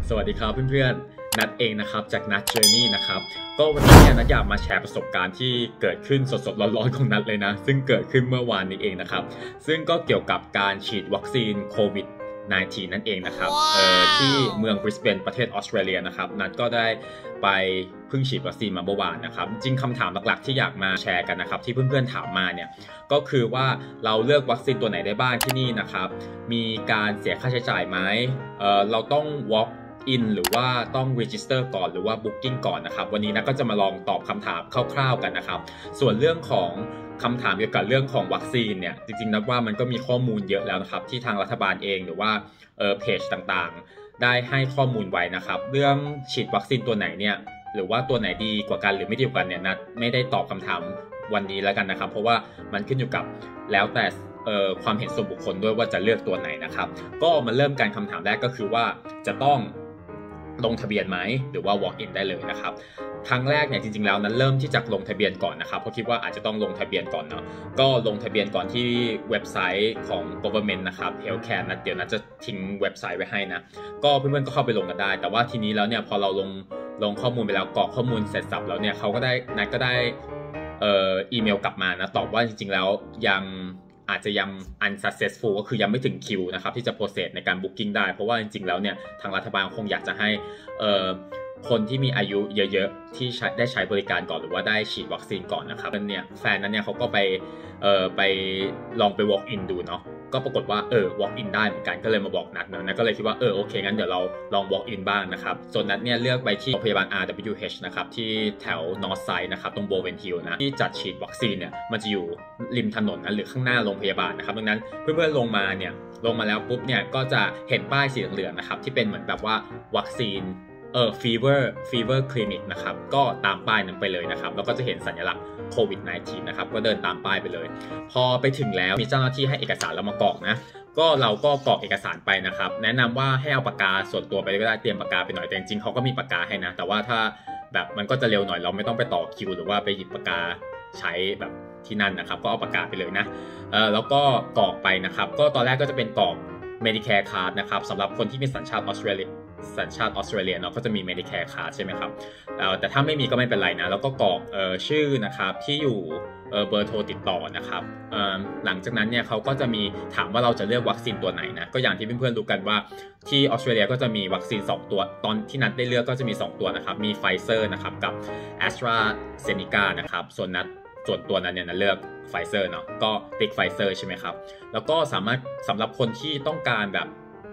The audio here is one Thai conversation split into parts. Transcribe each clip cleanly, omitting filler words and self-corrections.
สวัสดีครับเพื่อนๆนัดเองนะครับจากนัดเจอร์นี่นะครับก็วันนี้เนี่ยนัดอยากมาแชร์ประสบการณ์ที่เกิดขึ้นสดๆร้อนๆของนัดเลยนะซึ่งเกิดขึ้นเมื่อวานนี้เองนะครับซึ่งก็เกี่ยวกับการฉีดวัคซีนโควิด-19 นั่นเองนะครับที่เมืองบริสเบนประเทศออสเตรเลียนะครับนัดก็ได้ไปเพิ่งฉีดวัคซีนมาเมื่อวานนะครับจริงคำถามหลักๆที่อยากมาแชร์กันนะครับที่เพื่อนๆถามมาเนี่ยก็คือว่าเราเลือกวัคซีนตัวไหนได้บ้างที่นี่นะครับมีการเสียค่าใช้จ่ายไหมเราต้อง walk in หรือว่าต้อง register ก่อนหรือว่า booking ก่อนนะครับวันนี้นะก็จะมาลองตอบคำถามคร่าวๆกันนะครับส่วนเรื่องของคำถามเกี่ยวกับเรื่องของวัคซีนเนี่ยจริงๆนับว่ามันก็มีข้อมูลเยอะแล้วนะครับที่ทางรัฐบาลเองหรือว่าเพจต่างๆได้ให้ข้อมูลไว้นะครับเรื่องฉีดวัคซีนตัวไหนเนี่ยหรือว่าตัวไหนดีกว่ากันหรือไม่ดีกว่ากันเนี่ยนัดไม่ได้ตอบคำถามวันนี้แล้วกันนะครับเพราะว่ามันขึ้นอยู่กับแล้วแต่ความเห็นส่วนบุคคลด้วยว่าจะเลือกตัวไหนนะครับก็มาเริ่มการคำถามแรกก็คือว่าจะต้องลงทะเบียนไหมหรือว่า walk in ได้เลยนะครับครั้งแรกเนี่ยจริงๆแล้วนั้นเริ่มที่จะลงทะเบียนก่อนนะครับเพราะคิดว่าอาจจะต้องลงทะเบียนก่อนเนาะก็ลงทะเบียนก่อนที่เว็บไซต์ของ government นะครับ healthcare นะเดี๋ยวนะจะทิ้งเว็บไซต์ไว้ให้นะก็เพื่อนๆก็เข้าไปลงกันได้แต่ว่าทีนี้แล้วเนี่ยพอเราลงข้อมูลไปแล้วกรอกข้อมูลเสร็จสับแล้วเนี่ยเขาก็ได้นัดก็ได้อีเมลกลับมานะตอบว่าจริงๆแล้วอาจจะยัง unsuccessful ก็คือยังไม่ถึงคิวนะครับที่จะ process ในการ booking ได้เพราะว่าจริงๆแล้วเนี่ยทางรัฐบาลคงอยากจะให้คนที่มีอายุเยอะๆที่ได้ใช้บริการก่อนหรือว่าได้ฉีดวัคซีนก่อนนะครับเนี่ยแฟนนั้นเนี่ยเขาก็ไปลองไป walk in ดูเนาะก็ปรากฏว่าwalk in ได้เหมือนกันก็เลยมาบอกนัดนะก็เลยคิดว่าโอเคงั้นเดี๋ยวเราลอง walk in บ้างนะครับส่วนนัดเนี่ยเลือกไปที่โรงพยาบาล RWH นะครับที่แถว North Side นะครับตรง Bowen Hill นะที่จัดฉีดวัคซีนเนี่ยมันจะอยู่ริมถนนนะหรือข้างหน้าโรงพยาบาลนะครับดังนั้นเพื่อนๆลงมาแล้วปุ๊บเนี่ยก็จะเห็นป้ายสีเหลืองๆนะครับที่เป็นเหมือนแบบว่าวัคซีนfever clinic นะครับก็ตามป้ายนั้นไปเลยนะครับแล้วก็จะเห็นสัญลักษณ์โควิด -19 นะครับก็เดินตามป้ายไปเลยพอไปถึงแล้วมีเจ้าหน้าที่ให้เอกสารเรามากรอกนะก็เราก็กรอกเอกสารไปนะครับแนะนำว่าให้เอาปากกาส่วนตัวไปก็ได้เตรียมปากกาไปหน่อยแต่จริงๆเขาก็มีปากกาให้นะแต่ว่าถ้าแบบมันก็จะเร็วหน่อยเราไม่ต้องไปต่อคิวหรือว่าไปหยิบปากกาใช้แบบที่นั่นนะครับก็เอาปากกาไปเลยนะแล้วก็กรอกไปนะครับก็ตอนแรกก็จะเป็นกรอก Medicare Card นะครับสำหรับคนที่มีสัญชาติออสเตรเลียเนาะก็จะมี Medicare Card ใช่ไหมครับแต่ถ้าไม่มีก็ไม่เป็นไรนะแล้วก็กรอกชื่อนะครับที่อยู่เบอร์โทรติดต่อนะครับหลังจากนั้นเนี่ยเขาก็จะมีถามว่าเราจะเลือกวัคซีนตัวไหนนะก็อย่างที่เพื่อนๆรู้กันว่าที่ออสเตรเลียก็จะมีวัคซีน2ตัวตอนที่นัดได้เลือกก็จะมี2ตัวนะครับมี Pfizer นะครับกับ AstraZeneca นะครับส่วนตัวนั้นเนี่ยนะเลือก Pfizer เนาะก็ติ๊ก Pfizer ใช่ไหมครับแล้วก็สำหรับคนที่ต้องการแบบ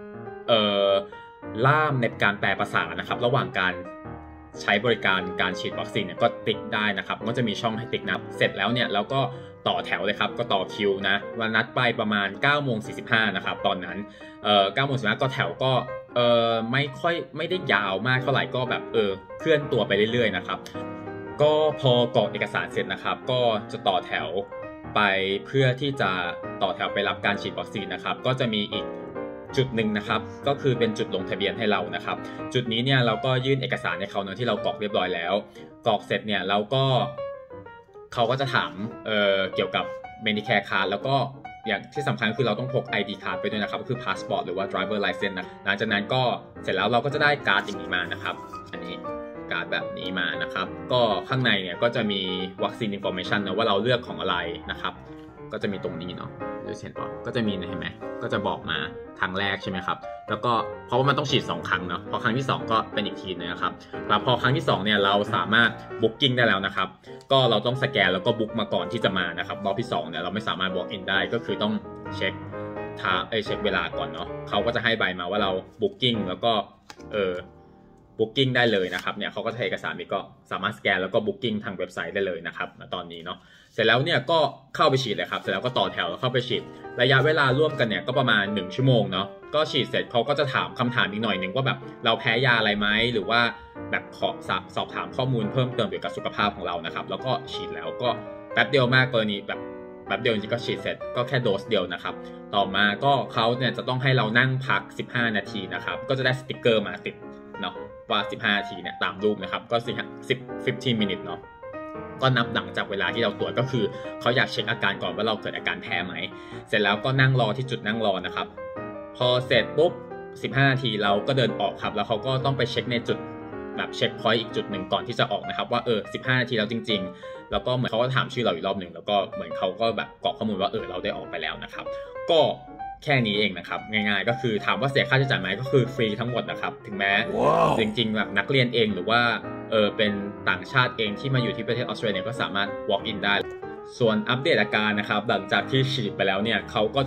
ล่ามในการแปลภาษานะครับระหว่างการใช้บริการการฉีดวัคซีนเนี่ยก็ติ๊กได้นะครับก็จะมีช่องให้ติ๊กนะเสร็จแล้วเนี่ยเราก็ต่อแถวเลยครับก็ต่อคิวนะวันนัดไปประมาณ 9:45 นะครับตอนนั้น9:45ก็แถวก็ไม่ได้ยาวมากเท่าไหร่ก็แบบเคลื่อนตัวไปเรื่อยๆนะครับก็พอกรอกเอกสารเสร็จนะครับก็จะต่อแถวไปเพื่อที่จะต่อแถวไปรับการฉีดวัคซีนนะครับก็จะมีอีกจุดหนึ่งนะครับก็คือเป็นจุดลงทะเบียนให้เรานะครับจุดนี้เนี่ยเราก็ยื่นเอกสารให้เขาเนาะที่เรากรอกเรียบร้อยแล้วกรอกเสร็จเนี่ยเขาก็จะถามเกี่ยวกับ Medicare Card แล้วก็อย่างที่สำคัญคือเราต้องพก ID Card ไปด้วยนะครับก็คือ Passport หรือว่า Driver License นะหลังจากนั้นก็เสร็จแล้วเราก็จะได้การ์ดอย่างนี้มานะครับอันนี้การ์ดแบบนี้มานะครับก็ข้างในเนี่ยก็จะมีวัคซีน Information นะว่าเราเลือกของอะไรนะครับก็จะมีตรงนี้เนาะดูเห็นป่ะก็จะมีเห็นไหมก็จะบอกมาครั้งแรกใช่ไหมครับแล้วก็เพราะว่ามันต้องฉีด2ครั้งเนาะพอครั้งที่2ก็เป็นอีกทีนึงนะครับแล้วพอครั้งที่2เนี่ยเราสามารถบุ๊กกิ้งได้แล้วนะครับก็เราต้องสแกนแล้วก็บุ๊กมาก่อนที่จะมานะครับรอบที่2เนี่ยเราไม่สามารถ walk in ได้ก็คือต้องเช็คเวลาก่อนเนาะเขาก็จะให้ใบมาว่าเราบุ๊กกิ้งแล้วก็บุ๊กกิ้งได้เลยนะครับเนี่ยเขาก็ให้เอกสารนี้ก็สามารถสแกนแล้วก็บุ๊กกิ้งทางเว็บไซต์ได้เลยนะครับตอนนี้เนาะเสร็จแล้วเนี่ยก็เข้าไปฉีดเลยครับเสร็จแล้วก็ต่อแถวแล้วเข้าไปฉีดระยะเวลาร่วมกันเนี่ยก็ประมาณ1ชั่วโมงเนาะก็ฉีดเสร็จเขาก็จะถามคำถามอีกหน่อยนึงว่าแบบเราแพ้ยาอะไรไหมหรือว่าแบบขอสอบถามข้อมูลเพิ่มเติมเกี่ยวกับสุขภาพของเรานะครับแล้วก็ฉีดแล้วก็แป๊บเดียวมากกรณีแบบแป๊บเดียวจริงๆก็ฉีดเสร็จก็แค่โดสเดียวนะครับต่อมาก็เขาเนี่ยจะต้องให้เรานั่งพัก15นาทีนะครับก็จะได้สติ๊กเกอร์มาติดเนาะว่า15นาทีเนี่ยตามรูปนะครับก็15 minutes เนาะก็นับหลังจากเวลาที่เราตรวจก็คือเขาอยากเช็คอาการก่อนว่าเราเกิดอาการแพ้ไหมเสร็จแล้วก็นั่งรอที่จุดนั่งรอนะครับพอเสร็จปุ๊บ 15 นาทีเราก็เดินออกครับแล้วเขาก็ต้องไปเช็คในจุดแบบเช็คพอยต์อีกจุดหนึ่งก่อนที่จะออกนะครับว่า15 นาทีแล้วจริงๆแล้วก็เหมือนเขาก็ถามชื่อเราอีกรอบหนึ่งแล้วก็เหมือนเขาก็แบบกรอกข้อมูลว่าเราได้ออกไปแล้วนะครับก็แค่นี้เองนะครับง่ายๆก็คือถามว่าเสียค่าใช้จ่ายไหมก็คือฟรีทั้งหมดนะครับถึงแม้ จริงๆแบบนักเรียนเองหรือว่าเป็นต่างชาติเองที่มาอยู่ที่ประเทศออสเตรเลียก็สามารถ walk in ได้ส่วนอัปเดตอาการนะครับหลังจากที่ฉีดไปแล้วเนี่ยเขาก็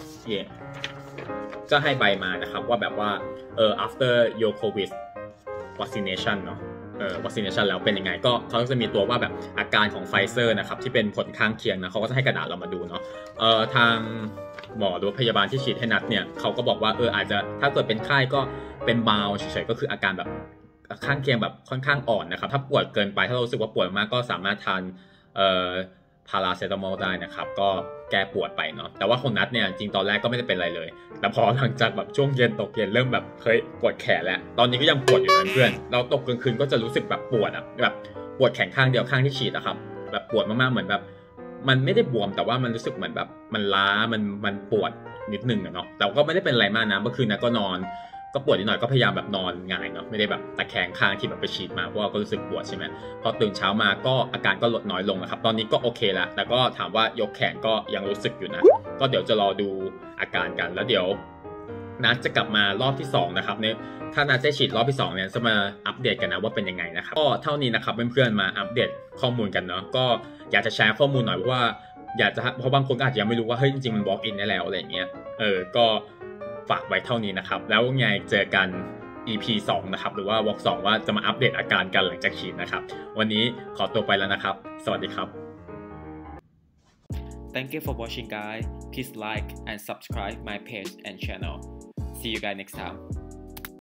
จะให้ใบมานะครับว่าแบบว่าafter your covid vaccination เนาะvaccination แล้วเป็นยังไงก็เขาจะมีตัวว่าแบบอาการของไฟเซอร์นะครับที่เป็นผลข้างเคียงนะเขาก็จะให้กระดาษเรามาดูเนาะทางหมอหรือพยาบาลที่ฉีดให้นัดเนี่ยเขาก็บอกว่าอาจจะถ้าเกิดเป็นไข้ก็เป็นเบาเฉยๆก็คืออาการแบบข้างเคียงแบบค่อนข้างอ่อนนะครับถ้าปวดเกินไปถ้าเรารู้สึกว่าปวดมากก็สามารถทานพาราเซตามอลได้นะครับก็แก้ปวดไปเนาะแต่ว่าคนนัดเนี่ยจริงตอนแรกก็ไม่ได้เป็นอะไรเลยแต่พอหลังจากแบบช่วงเย็นตกเย็นเริ่มแบบปวดแขนแล้วตอนนี้ก็ยังปวดอยู่นะเพื่อนเราตกกลางคืนก็จะรู้สึกแบบปวดแบบปวดแขนข้างเดียวข้างที่ฉีดนะครับแบบปวดมากๆเหมือนแบบมันไม่ได้บวมแต่ว่ามันรู้สึกเหมือนแบบมันล้ามันปวดนิดนึงเนาะแต่ก็ไม่ได้เป็นอะไรมากนะเมื่อคืนนะก็นอนก็ปวดนิดหน่อยก็พยายามแบบนอนหงายเนาะไม่ได้แบบตะแคงข้างที่แบบไปฉีดมาเพราะว่าก็รู้สึกปวดใช่ไหมพอตื่นเช้ามาก็อาการก็ลดน้อยลงนะครับตอนนี้ก็โอเคแล้วแต่ก็ถามว่ายกแขนก็ยังรู้สึกอยู่นะก็เดี๋ยวจะรอดูอาการกันแล้วเดี๋ยวนัดจะกลับมารอบที่2นะครับเนี่ยถ้านัดจะฉีดรอบที่2เนี่ยจะมาอัปเดตกันนะว่าเป็นยังไงนะครับก็เท่านี้นะครับเพื่อนๆมาอัปเดตข้อมูลกันเนาะก็อยากจะแชร์ข้อมูลหน่อยเพราะว่าเพราะบางคนก็อาจจะยังไม่รู้ว่าเฮ้ยจริงๆมัน walk in ได้แล้วอะไรอย่างเงี้ยก็ฝากไว้เท่านี้นะครับแล้วไงเจอกัน EP 2นะครับหรือว่า Walk 2ว่าจะมาอัปเดตอาการกันหลังจากฉีดนะครับวันนี้ขอตัวไปแล้วนะครับสวัสดีครับ Thank you for watching guys. Please like and subscribe my page and channel. See you guys next time.